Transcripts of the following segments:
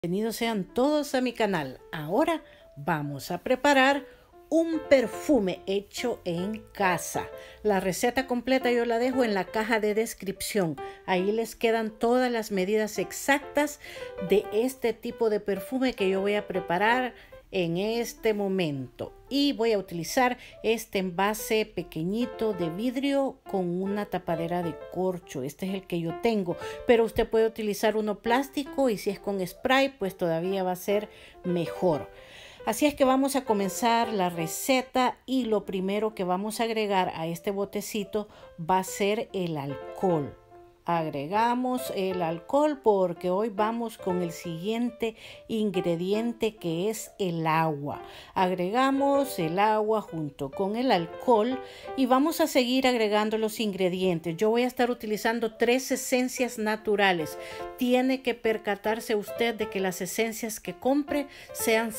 Bienvenidos sean todos a mi canal. Ahora vamos a preparar un perfume hecho en casa. La receta completa yo la dejo en la caja de descripción. Ahí les quedan todas las medidas exactas de este tipo de perfume que yo voy a preparar en este momento. Y voy a utilizar este envase pequeñito de vidrio con una tapadera de corcho. Este es el que yo tengo, pero usted puede utilizar uno plástico y si es con spray pues todavía va a ser mejor. Así es que vamos a comenzar la receta y lo primero que vamos a agregar a este botecito va a ser el alcohol. Agregamos el alcohol porque hoy vamos con el siguiente ingrediente que es el agua. Agregamos el agua junto con el alcohol y vamos a seguir agregando los ingredientes. Yo voy a estar utilizando 3 esencias naturales. Tiene que percatarse usted de que las esencias que compre sean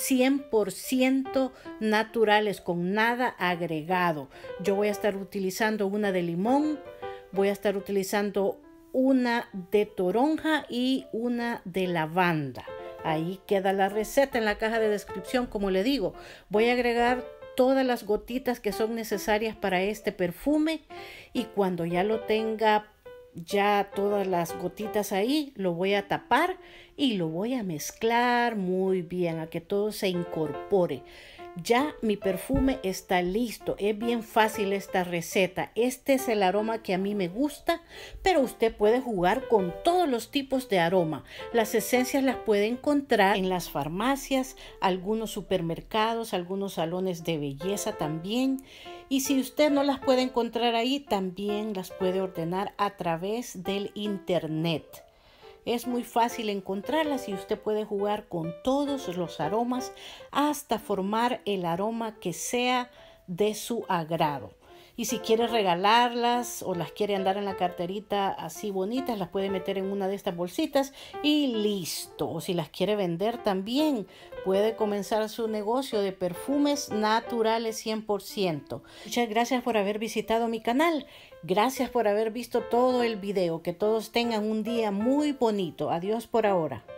100% naturales, con nada agregado. Yo voy a estar utilizando una de limón, voy a estar utilizando una de toronja y una de lavanda. Ahí queda la receta en la caja de descripción. Como le digo, voy a agregar todas las gotitas que son necesarias para este perfume y cuando ya lo tenga ya todas las gotitas ahí, lo voy a tapar y lo voy a mezclar muy bien a que todo se incorpore. Ya mi perfume está listo. Es bien fácil esta receta. Este es el aroma que a mí me gusta, pero usted puede jugar con todos los tipos de aroma. Las esencias las puede encontrar en las farmacias, algunos supermercados, algunos salones de belleza también. Y si usted no las puede encontrar ahí, también las puede ordenar a través del internet. Es muy fácil encontrarlas y usted puede jugar con todos los aromas hasta formar el aroma que sea de su agrado. Y si quiere regalarlas o las quiere andar en la carterita así bonitas, las puede meter en una de estas bolsitas y listo. O si las quiere vender también, puede comenzar su negocio de perfumes naturales 100%. Muchas gracias por haber visitado mi canal. Gracias por haber visto todo el video. Que todos tengan un día muy bonito. Adiós por ahora.